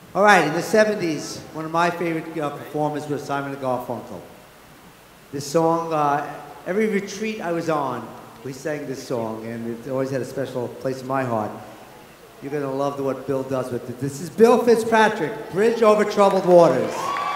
All right, in the 70s, one of my favorite performers was Simon and Garfunkel. This song, every retreat I was on, we sang this song, and it always had a special place in my heart. You're going to love what Bill does with it. This is Bill Fitzpatrick, Bridge Over Troubled Waters.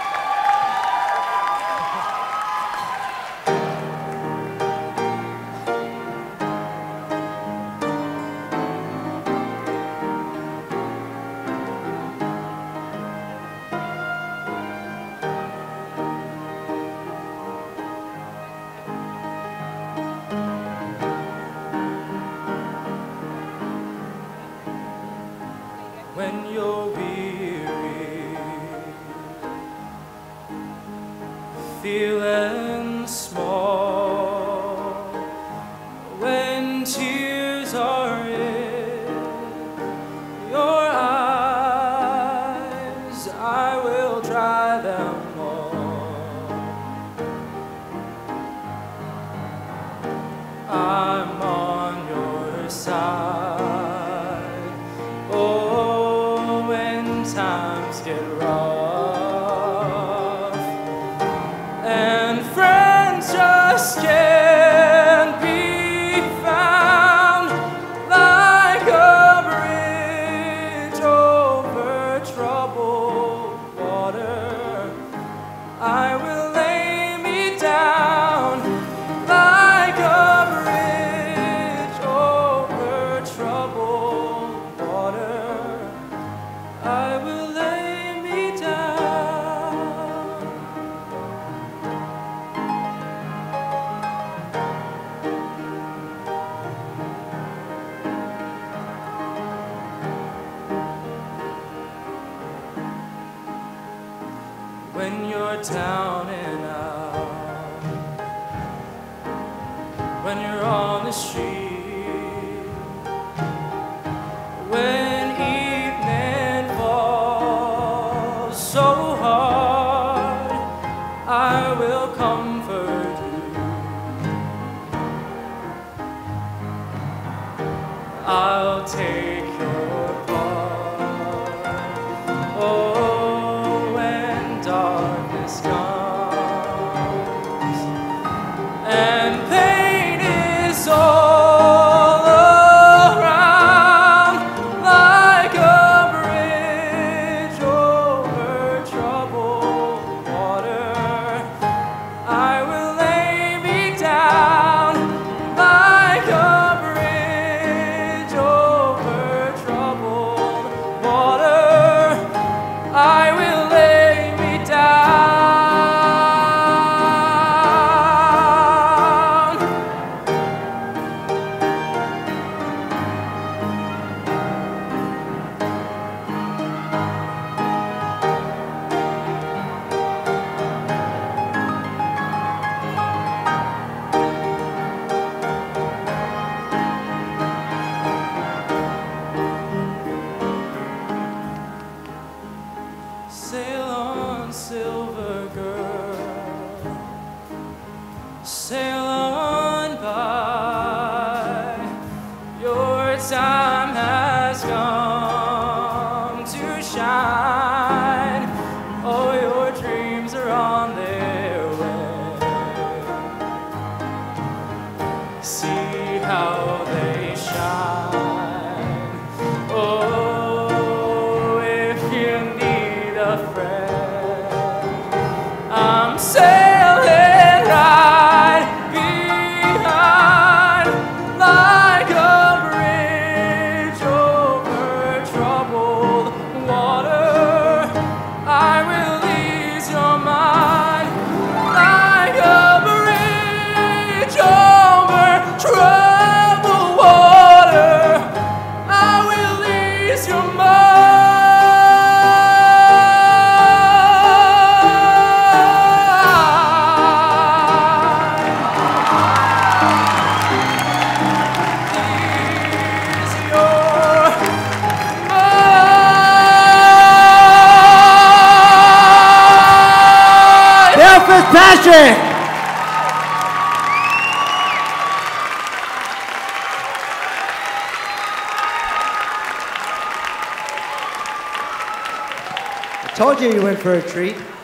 When you're weary, feeling small, when tears are in your eyes, I will dry them all. I'm on your side. Times get rough and friends just can't be found, like a bridge over troubled water. I will lay me down like a bridge over troubled water. I will lay me down. When you're down and out, when you're on the street, when evening falls so hard, I will comfort you. I'll take your part. Oh, when darkness comes and pain is all around, like a bridge over troubled water, I will lay me down like a bridge over troubled water. I will lay me down. Sail on, silver girl, sail on by. Your time has come to shine. Oh, your dreams are on their way. See how they shine. Oh, if you need a friend, I'm sailing right behind, like a bridge over troubled water. I will ease your mind, like a bridge over troubled water. I will ease your mind. Fitzpatrick! Told you you went for a treat.